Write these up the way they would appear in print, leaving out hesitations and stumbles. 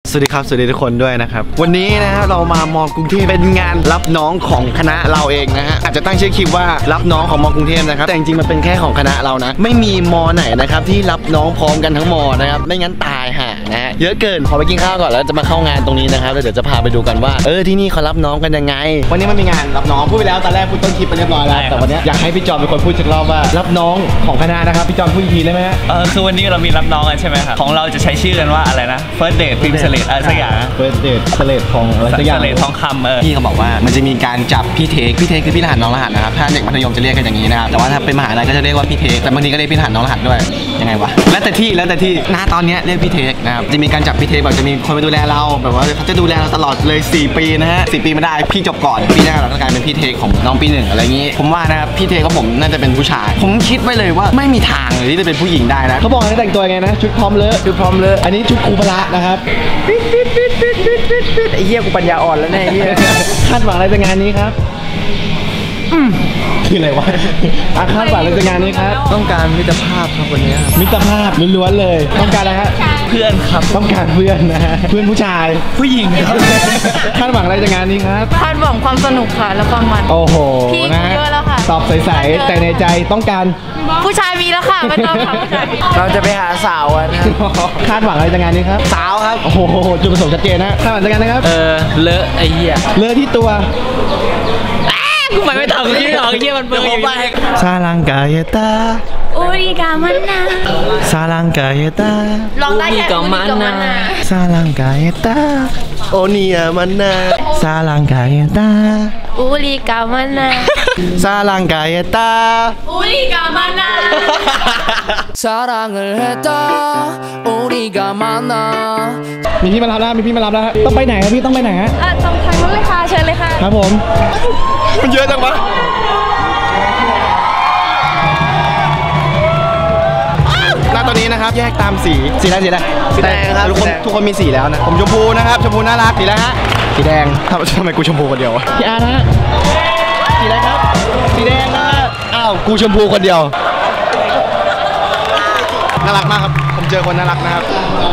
สวัสดีครับสวัสดีทุกคนด้วยนะครับวันนี้นะฮะเรามามอกรุงเทพเป็นงานรับน้องของคณะเราเองนะฮะอาจจะตั้งชื่อคลิปว่ารับน้องของมอกรุงเทพนะครับแต่จริงๆมันเป็นแค่ของคณะเรานะไม่มีมอไหนนะครับที่รับน้องพร้อมกันทั้งมอนะครับไม่งั้นตายห่านะฮะเยอะเกินขอไปกินข้าวก่อนแล้วจะมาเข้างานตรงนี้นะครับแล้วเดี๋ยวจะพาไปดูกันว่าที่นี่เขารับน้องกันยังไงวันนี้มันมีงานรับน้องพูดไปแล้วตอนแรกพูดต้นคลิปไปเรียบร้อยแล้วแต่วันนี้อยากให้พี่จอมเป็นคนพูดสักรอบว่ารับน้องของคณะนะครับพี่จอมพูดอีกทีได้ไหมฮะคือวันนี้เรามีรับน้องกันใช่ไหมครับของเราจะใช้ชื่อกันว่าอะไรนะ First Date พิมพ์เสลดอะไรสักอย่าง First Date เสลดทองอะไรสักอย่างเสลดทองคำพี่เขาบอกว่ามันจะมีการจับพี่เทคคือพี่รหัสน้องรหัสนะครับถ้าเด็กมัธยมจะเรียกกันอย่างนี้นะครับแต่ว่าถ้าเป็นมหาลัยก็จะเรียกว่าพี่เทคแต่บางทีก็เรียกพี่รหัสน้องรหัสด้วยยังไงวะแล้วแต่ที่ตอนนี้เรียกพี่เทคนะครับจะมีการจับพี่เทคแบบจะมีคนมาดูแลเราแบบว่าเขาจะดูแลเราตลอดเลย4 ปีนะฮะ4 ปีไม่ได้พี่จบก่อนปีหน้าเราต้องกลายเป็นพี่เทคของน้องปี 1อะไรอย่างนี้ผมว่านะครับพี่เทคกับผมน่าจะเป็นผู้ชายผมคิดไว้เลยว่าไม่มีทางเลยที่จะเป็นผู้หญิงได้นะเขาบอกให้แต่งตัวไงนะชุดพร้อมเลอะอันนี้ชุดครูพละนะครับไอ้เหี้ยกูปัญญาอ่อนแล้วแน่เหี้ยคาดหวังอะไรจากงานนี้ครับคืออะไรวะคาดหวังอะไรจากงานนี้ครับต้องการมิตรภาพครับวันนี้มิตรภาพล้วนๆเลยต้องการอะไรฮะเพื่อนครับต้องการเพื่อนนะฮะเพื่อนผู้ชายผู้หญิงครับคาดหวังอะไรจากงานนี้ครับคาดหวังความสนุกค่ะและความมันโอ้โหนะเยอะแล้วค่ะตอบใสๆแต่ในใจต้องการผู้ชายมีแล้วค่ะไม่ต้องค่ะผู้ชายเราจะไปหาสาวนะคาดหวังอะไรจากงานนี้ครับสาวครับโอ้โหจุดประสงค์ชัดเจนนะคาดหวังจากงานนะครับเลอะไอ้เหี้ยเลอะที่ตัวกูไม่ทำยี่หรอกยี่มันเบอร์อยู่ซาลังกายตาอุริกามันนาซาลังกายตาลองได้แค่อุริกามันนาซาลังกายตาโอเนียมันนาซาลังกายตาอุริกามันนาซาลังกายตาอุริกามันนามีพี่มารับแล้วต้องไปไหนครับพี่ต้องไปไหนฮะต้องทางนู้นเลยค่ะเชิญเลยค่ะครับผมมันเยอะจังวะหน้าตอนนี้นะครับแยกตามสีอะไรสีแดงครับทุกคนมีสีแล้วนะผมชมพูนะครับชมพูน่ารักสีแล้วฮะสีแดงทำไมกูชมพูคนเดียวพี่อาร์นะสีอะไรครับสีแดงนะอ้าวกูชมพูคนเดียวน่ารักมากครับผมเจอคนน่ารักนะครับ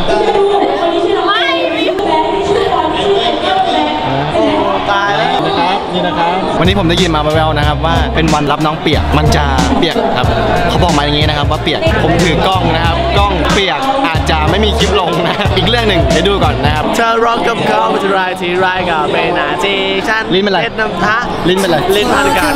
ตายแล้วนะครับนี่นะครับวันนี้ผมได้ยินมาแววๆนะครับว่าเป็นวันรับน้องเปียกมันจะเปียกครับเขาบอกมาอย่างนี้นะครับว่าเปียกผมถือกล้องนะครับกล้องเปียกอาจจะไม่มีคลิปลงนะอีกเรื่องหนึ่งเดี๋ยวดูก่อนนะครับเธอร้องกับเขาเป็นไรที่ไรกับเป็นอาจีฉันลิ้นเป็นไรน้ำท้าลิ้นเป็นไรลิ้นพันกัน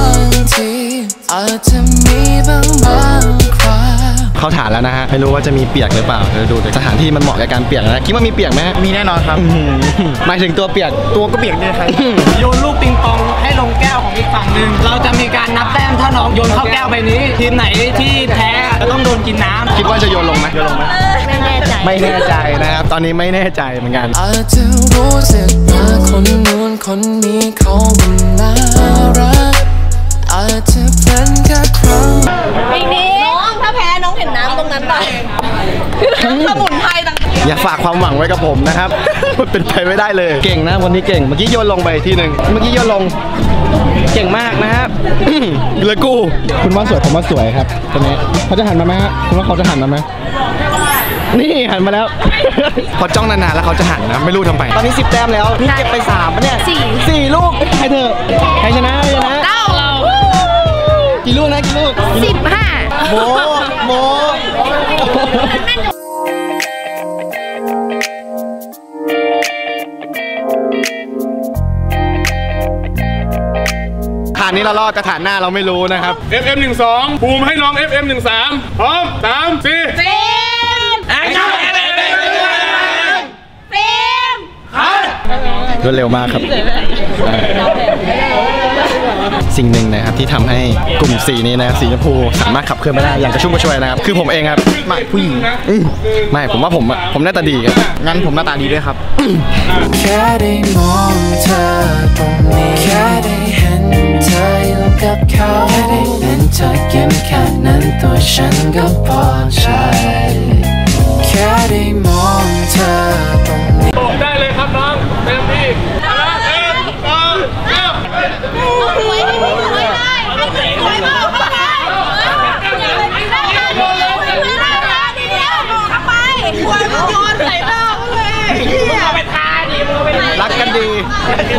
เขาถามแล้วนะฮะไม่รู้ว่าจะมีเปียกหรือเปล่าเดี๋ยวดูสถานที่มันเหมาะกับการเปียกนะคิดว่ามีเปียกไหมมีแน่นอนครับหมายถึงตัวเปียกตัวก็เปียกเนี่ยครับโยนลูกปิงปองให้ลงแก้วของอีกฝั่งหนึ่งเราจะมีการนับแต้มถ้าน้องโยนเข้าแก้วใบนี้ทีมไหนที่แพ้จะต้องโดนกินน้ำคิดว่าจะโยนลงไหมไม่แน่ใจนะครับตอนนี้ไม่แน่ใจเหมือนกันอาจจะรู้สึกว่าคนนู้นคนนี้เขาน่ารักอาจจะเป็นแค่ครั้งปีนี้ถ้าแพ้น้องเห็นน้ำตรงนั้นไปสมุนไพรต่างอย่าฝากความหวังไว้กับผมนะครับมันเป็นไปไม่ได้เลยเก่งนะวันนี้เก่งเมื่อกี้โยนลงไปทีหนึ่งเมื่อกี้โยนลงเก่งมากนะครับเลยกูคุณว่าสวยผมว่าสวยครับตอนนี้เขาจะหันมาไหมฮะคุณว่าเขาจะหันมาไหมนี่หันมาแล้วพอจ้องนานๆแล้วเขาจะหันนะไม่รู้ทำไมตอนนี้10 แต้มแล้วนี่เก็บไป3ปะเนี่ย4ลูกใครเถอะใครชนะเรากี่ลูกนะกี่ลูก 15 โมฐานนี้เรารอดแต่ฐานหน้าเราไม่รู้นะครับ FM12 บูมให้น้อง FM13 พร้อม3 4 รวดเร็วมากครับสิ่งหนึ่งนะครับที่ทำให้กลุ่มสีนี้นะสีชมพูสามารถขับเคลื่อนไปได้อย่างกระชุ่มกระชวยนะครับคือผมเองครับไม่ผู้หญิงไม่ผมว่าผมหน้าตาดีครับงั้นผมหน้าตาดีด้วยครับแค่ได้มองเธอตรงนี้แค่ได้เห็นเธออยู่กับเขาแค่ได้เป็นเธอเก็บแค่นั้นตัวฉันก็พอใจแค่ได้มองเธอตรงนี้ได้เลยครับน้องเต็มที่โยนใส่หน้าเลย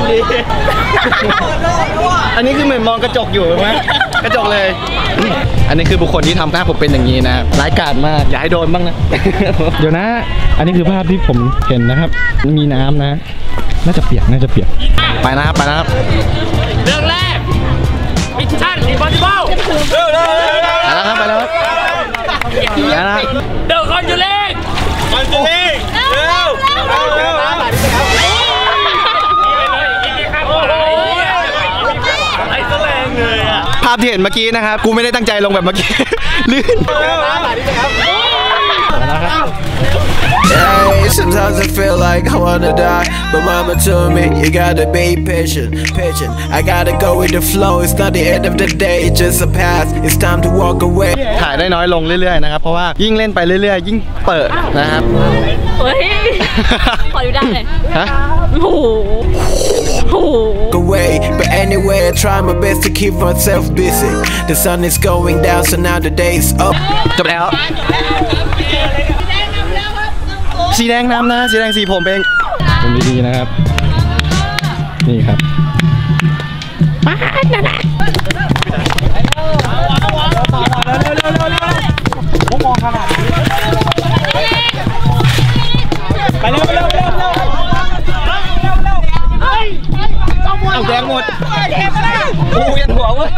อันนี้คือเหมือนมองกระจกอยู่ไหมกระจกเลย อันนี้คือบุคคลที่ทำหน้าผมเป็นอย่างนี้นะร้ายกาจมากอย่าให้โดนบ้างนะเดี๋ยวนะ อันนี้คือภาพที่ผมเห็นนะครับ มีน้ำนะ น่าจะเปียกไปนะครับไปนะครับเรื่องแรกมิชชั่นอิมพอสิเบิลเร็วไปแล้วครับไปแล้วครับเดี๋ยวคอนจูเล่เร็วไอ้แสลงเลยอ่ะภาพที่เห็นเมื่อกี้นะครับกูไม่ได้ตั้งใจลงแบบเมื่อกี้ ลื่น Hey, sometimes I feel like I wanna die, but mama told me you gotta be patient. I gotta go with the flow. It's not the end of the day, it's just a past. It's time to walk away. ถ่ายได้น้อยลงเรื่อยๆนะครับเพราะว่ายิ่งเล่นไปเรื่อยๆยิ่งเปิดนะครับเฮ้ย ขอดูได้เลยฮะโอ้โห Away, but anyway, I try my best to keep myself busy. The sun is going down, so now the day is up. จบแล้วสีแดงน้ำนะสีแดงสีผมเองดูดีๆนะครับ นี่ครับเอาแดงหมดโอ้ยหัวเว้ย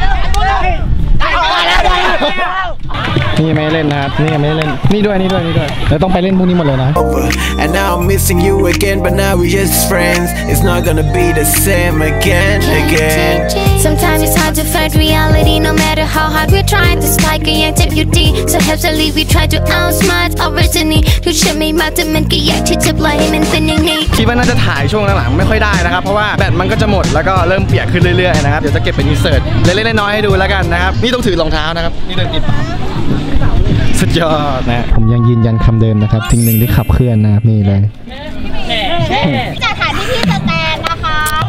นี่ยังไม่ได้เล่นนะครับ นี่ยังไม่ได้เล่น นี่ด้วยแล้วต้องไปเล่นพวกนี้หมดเลยนะ Over. And now I'm missing you again, but now we're just friends. It's not gonna be the same again. Sometimes it's hard to find reality, no matter how hard we're trying to spike a young deputy. So heavily we try to outsmart our destiny. To show me my demand, get yet to blame and thinning hate. คิดว่าน่าจะถ่ายช่วงหลังๆไม่ค่อยได้นะครับเพราะว่าแบตมันก็จะหมดแล้วก็เริ่มเปียกขึ้นเรื่อยๆนะครับเดี๋ยวจะเก็บเป็นอินเสิร์ตเล็กๆน้อยๆให้ดูแล้วกันนะครับนี่ต้องถือรองเท้านะครับนี่เดินติดสุดยอดนะผมยังยืนยันคำเดิมนะครับสิ่งหนึ่งที่ขับเคลื่อนนะครับนี่เลยจะถ่ายที่พี่สแตนนะคะ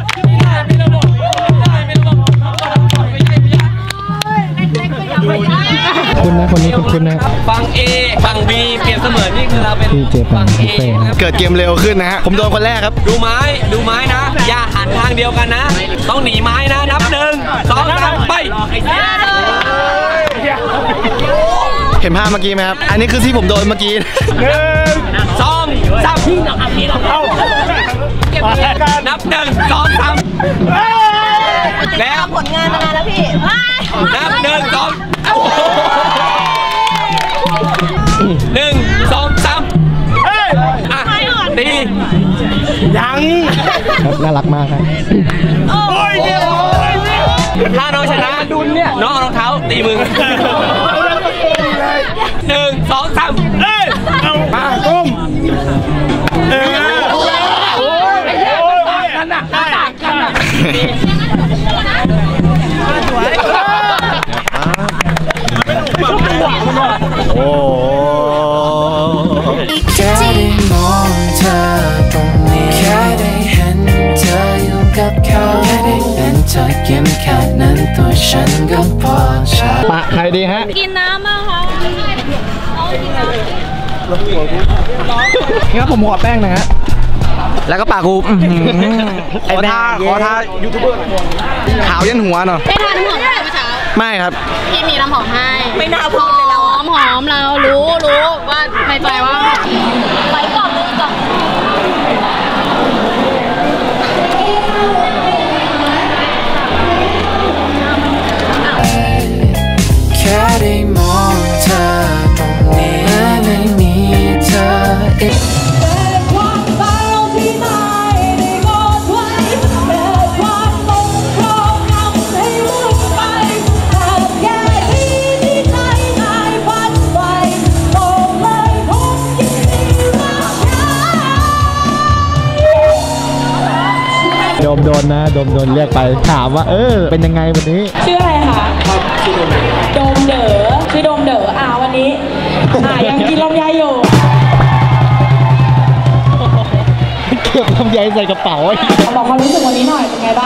คุณนะคนนี้คุณนะฝั่ง A ฝั่ง B เปรียบเสมือนนี่คือเราเป็นพี่เจปังฝั่งพี่ A เต้นะครับเกิดเกมเร็วขึ้นนะฮะผมโดนคนแรกครับดูไม้นะ อย่าหันทางเดียวกันนะ ต้องหนีไม้นะ นับ 1 2 3 ไปเห็นภาพเมื่อกี้ไหมครับอันนี้คือที่ผมโดนเมื่อกี้ 2 3พี่นับนับ 1 2 3 แล้วผลงานมานานแล้วพี่นับ 1 2 1 2 3อ่ะดียังครับน่ารักมากครับถ้าน้องชนะดุลเนี่ยน้องเอารองเท้าตีมึง 1 2 3มาก้มโอ้แค่ได้มองเธอตรงนี้แค่ได้เห็นเธออยู่กับเขาแค่ได้เป็นเธอยิ้มแค่นั้นตัวฉันก็พอใช่ปะใครดีฮะกินน้ำมาค่ะงั้นผมขอแป้งนะฮะแล้วก็ปากกูขอท่ายูทูบเบอร์ขาวยันหัวเนาะได้ทานน้ำหอมไหมเมื่อเช้าไม่ครับพี่มีน้ำหอมให้ ไม่น่าพูดเลยเราน้ำหอมเรารู้ว่าในใจว่าไปก่อนเลยก่อนแค่ได้มองเธอตรงนี้ไม่มีเธออีกโดมโดนนะโดมโดนเรียกไปถามว่าเป็นยังไงวันนี้ชื่ออะไรคะโดมเด๋อชื่อโดมเด๋อวันนี้ยังกินลำไยอยู่เก็บลำไยใส่กระเป๋าบอกความรู้สึกวันนี้หน่อยเป็นไงบ้าง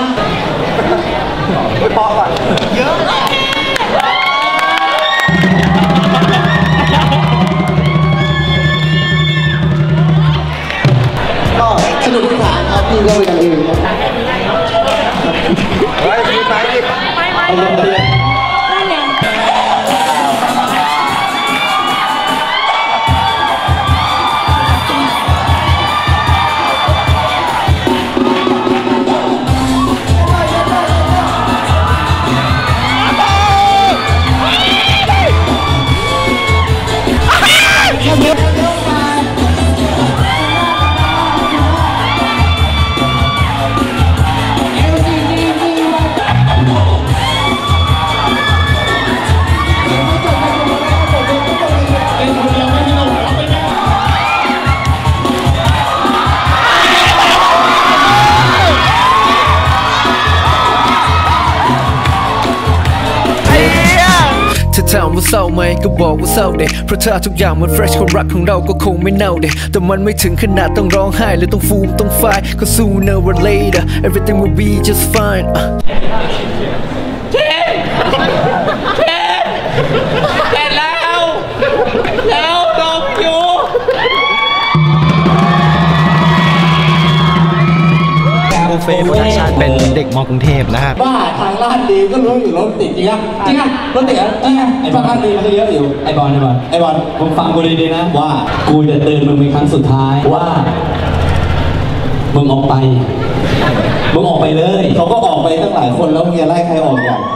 ก็สนุกทุกฐานครับพี่ก็เป็นกันเองนั่นไงถ้าถามว่าเศร้าไหมก็บอกว่าเศร้าเด็เพราะถ้าทุกอย่างมัน fresh ความรักของเราก็คงไม่เน่าเด็แต่มันไม่ถึงขนาดต้องร้องไห้หรือต้องฟูมต้องไฟก็ sooner or later everything will be just fine เสร็จแล้วลงอยู่บุฟเฟ่โปรดักชั่นเป็นเด็กมกรุงเทพนะครับบ้าทางลาดดีก็รู้อยู่รถติดจริงอ่ะรถติดอ่ะจริงอ่ะไอ้บอลลาดดีมันก็เยอะอยู่ไอ้บอลมึงฟังกูดีๆนะว่ากูจะเตือนมึงเป็นครั้งสุดท้ายว่ามึงออกไปเลยเขาก็ออกไปตั้งหลายคนแล้วมึงจะไล่ใครออกอย่าง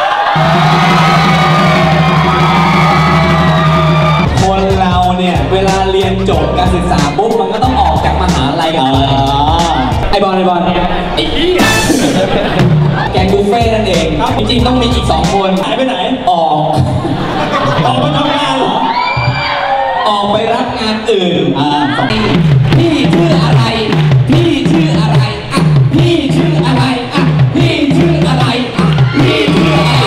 คนเราเนี่ยเวลาเรียนจบการศึกษาปุ๊บมันก็ต้องออกจากมหาลัยกันไอ้บอลไอ้อี้แกงบุฟเฟ่นั่นเองจริงๆต้องมีอีก2คนหายไปไหนออกมาทำงานเหรอออกไปรับงานอื่นพี่ชื่ออะไรพี่ชื่ออะไรพี่ชื่ออะไรพี่ชื่ออะไรพี่ชื่ออะไร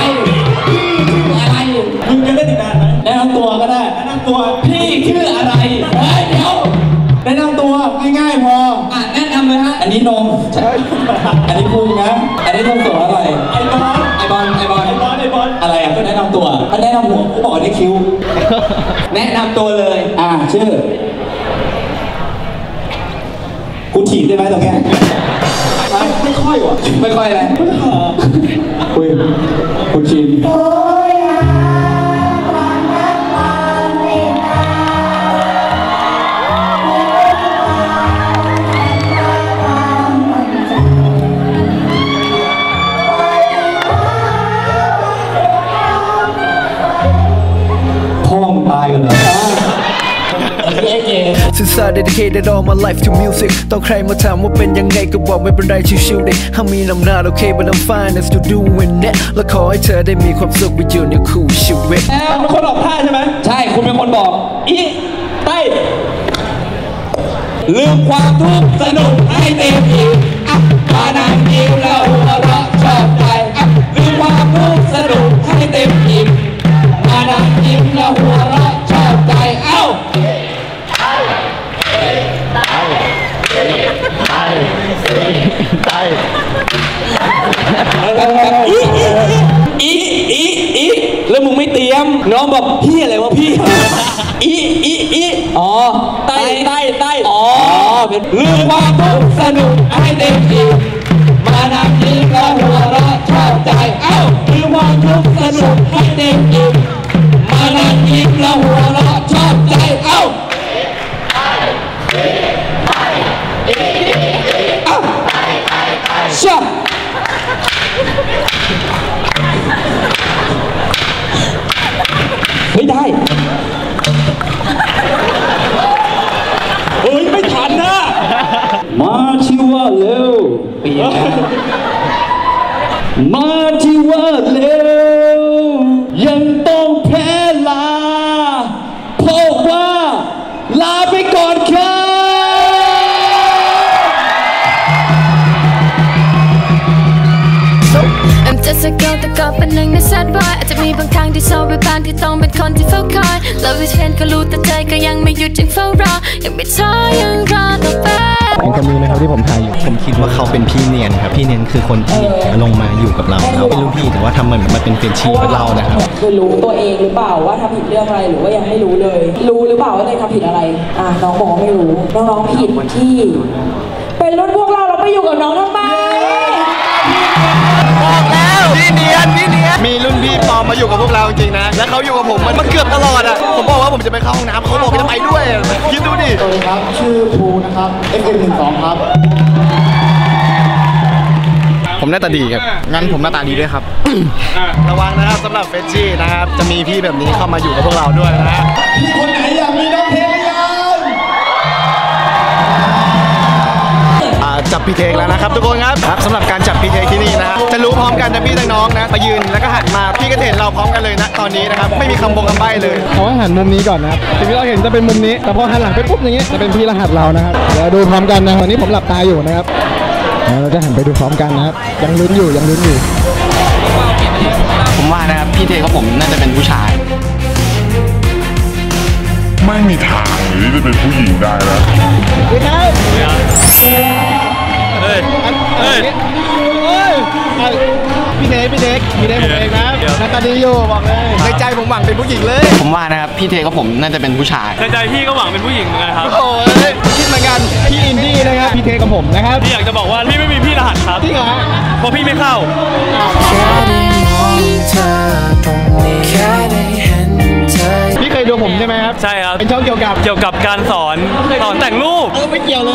มึงจะได้ติดนานไหมแนะนำตัวก็ได้แนะนำตัวพี่ชื่ออะไรเดี๋ยวแนะนำตัวง่ายๆพอแนะนำเลยฮะอันนี้นมอันนี้พุงนะอันนี้ทำตัวอะไรไอบอลอะไรอ่ะก็แนะนำตัวถ้าแนะนำหัวกูบอกได้คิ้วแนะนำตัวเลยชื่อกูถีบได้ไหมตรงเนี้ยไม่ค่อยอะไรคุยคุณชิน Since I dedicated all my life to music ต้องใครมาถามว่าเป็นยังไงก็บอกไม่เป็นไรชิวๆเด็ก I mean I'm not okay but I'm fine I'm still doing it และขอให้เธอได้มีความสุขไปอยู่ในคู่ชีวิตเป็นคนออกท่าใช่ไหมใช่คุณเป็นคนบอกใต้ลืมความทุกข์สนุกให้เต็มอิ่มมานั่งยิ้มแล้วหัวเราะชอบใจลืมความทุกข์สนุกให้เต็มอิ่มมานั่งยิ้มแล้วหัวเราะชอบใจแล้วมึงไม่เตรียมน้องบอกพี่อะไรวะพี่อ๋อใต้อ๋อเป็นลืมความทุกข์สนุกให้เต็มที่มานั่งยิ้มแล้วหัวเราะชอบใจลืมความทุกข์สนุกให้เต็มที่มานั่งยิ้มแล้วหัวเราะชอบใจชอบไม่ได้ไม่ทันนะมาที่ว่าเร็วมาที่ว่าเร็วยังต้องแพ้ลาเพราะว่าลาไปก่อนครับ Just a girl แต่ก็เป็นหนึ่งใน sad boy อาจจะมีบางครั้งที่เศร้าไปบ้างที่ต้องเป็นคนที่เฝ้าคอย Love is pain ก็รู้แต่ใจก็ยังไม่หยุดยังเฝ้ารอยังไม่ท้อยังรอต่อไปเป็นคนนี้นะครับที่ผมถ่ายอยู่ผมคิดว่าเขาเป็นพี่เนียนครับพี่เนียนคือคนที่ลงมาอยู่กับเราเป็นรุ่นพี่แต่ว่าทำเหมือนมาเป็นเฟรนชี่กับเรานะครับคือรู้ตัวเองหรือเปล่าว่าทำผิดเรื่องอะไรหรือว่ายังไม่รู้เลยรู้หรือเปล่าว่าตัวเองทำผิดอะไรน้องบอกไม่รู้น้องผิดที่เป็นรุ่นพวกเราไปอยู่กับน้องทำไมบอกแล้วพี่เนียนมีรุ่นพี่ปอมมาอยู่กับพวกเราจริงๆนะแล้วเขาอยู่กับผมมันเกือบตลอดอ่ะผมบอกว่าผมจะไปเข้าห้องน้ำเขาบอกไม่ไปด้วยคิดดูดิสวัสดีครับชื่อภูนะครับ FM12 ครับผมหน้าตาดีครับงั้นผมหน้าตาดีด้วยครับระวังนะครับสำหรับเฟชชี่นะครับจะมีพี่แบบนี้เข้ามาอยู่กับพวกเราด้วยนะพี่คนไหนอยากมีน้องเพลงหรือยังจับพี่เทกแล้วนะครับทุกคนครับสำหรับการจับพี่เทกที่นี่นะจะรู้พร้อมกันนะพี่ทั้งน้องนะมายืนแล้วก็หันมาพี่ก็เห็นเราพร้อมกันเลยนะตอนนี้นะครับไม่มีคำใบ้เลยเขาให้หันมุมนี้ก่อนนะครับสิ่งที่เราเห็นจะเป็นมุมนี้แต่พอหันหลังไปปุ๊บอย่างนี้จะเป็นพี่รหัสเรานะครับเดี๋ยวดูพร้อมกันนะวันนี้ผมหลับตาอยู่นะครับเราจะหันไปดูพร้อมกันนะครับยังลุ้นอยู่ผมว่านะครับพี่เทกับผมน่าจะเป็นผู้ชายไม่มีทางที่จะเป็นผู้หญิงได้นะพี่เทกผมเองนะหน้าตาดีอยู่บอกเลยในใจผมหวังเป็นผู้หญิงเลยผมว่านะครับพี่เทกับผมน่าจะเป็นผู้ชายในใจพี่ก็หวังเป็นผู้หญิงเหมือนกันครับโอ้ยคิดเหมือนกันพี่อินดี้นะครับพี่เทกับผมนะครับพี่อยากจะบอกว่าพี่ไม่มีพี่รหัสครับจริงเหรอเพราะพี่ไม่เข้าพี่เคยดูผมใช่ไหมครับใช่ครับเป็นช่องเกี่ยวกับการสอนแต่งรูปไม่เกี่ยวเลย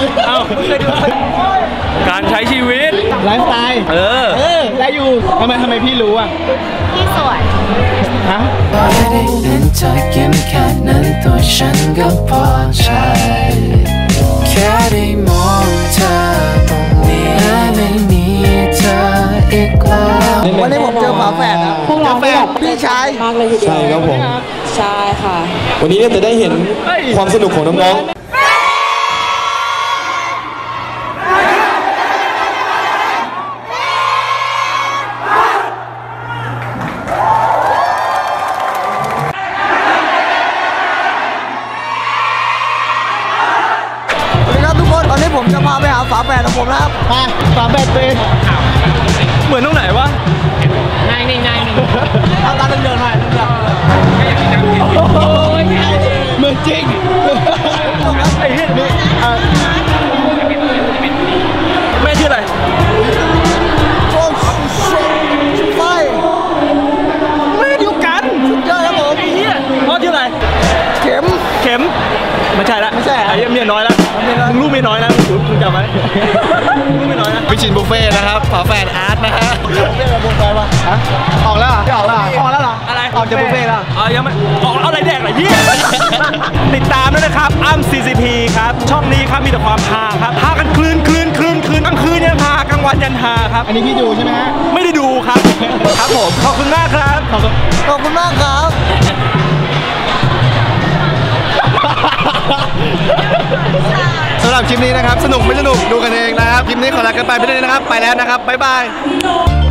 การใช้ชีวิตไลฟ์สไตล์ได้อยู่ทำไมพี่รู้อ่ะพี่สวยฮะเป็นเธอเก็บแค่นั้นตัวฉันก็พอใจแค่ได้มองเธอตรงนี้และไม่มีเธออีกแล้ววันนี้ผมเจอฝาแฝดนะพวกเราแบบพี่ชายมากเลยทีเดียวใช่ครับผมใช่ค่ะวันนี้จะได้เห็นความสนุกของน้องๆผมจะพาไปหาฝาแฝดของผมนะครับฝาแฝดเป็นเหมือนตรงไหนวะนายเอาตาเดินหน่อยเหมือนจริงไอ้เหี้ยนี่แม่ชื่ออะไรไฟแม่เดียวกันเจอแล้วผมไอ้เหี้ยพ่อชื่ออะไรเข็มไม่ใช่ละไอ้เมียน้อยละมึงลูกไม่น้อยนะมึงจำไหมลูกไม่น้อยนะวิชินบุฟเฟ่นะครับฝาแฝดอาร์ตนะฮะบุฟเฟ่ป่ะออกแล้วเหรอออกแล้วเหรออะไรออกจากบุฟเฟ่แล้วยังไม่ออกอะไรแดกอะไรยี่ติดตามด้วยนะครับอ้ำ CCP ครับช่องนี้ครับมีแต่ความฮาครับฮากันคลื่นกลางคืนยันฮากลางวันยันฮาครับอันนี้พี่ดูใช่ไหมฮะไม่ได้ดูครับครับผมขอบคุณมากครับขอบคุณมากครับสำหรับคลิปนี้นะครับสนุกไม่สนุกดูกันเองนะครับคลิปนี้ขอลากันไปไม่ได้นะครับไปแล้วนะครับบ๊ายบาย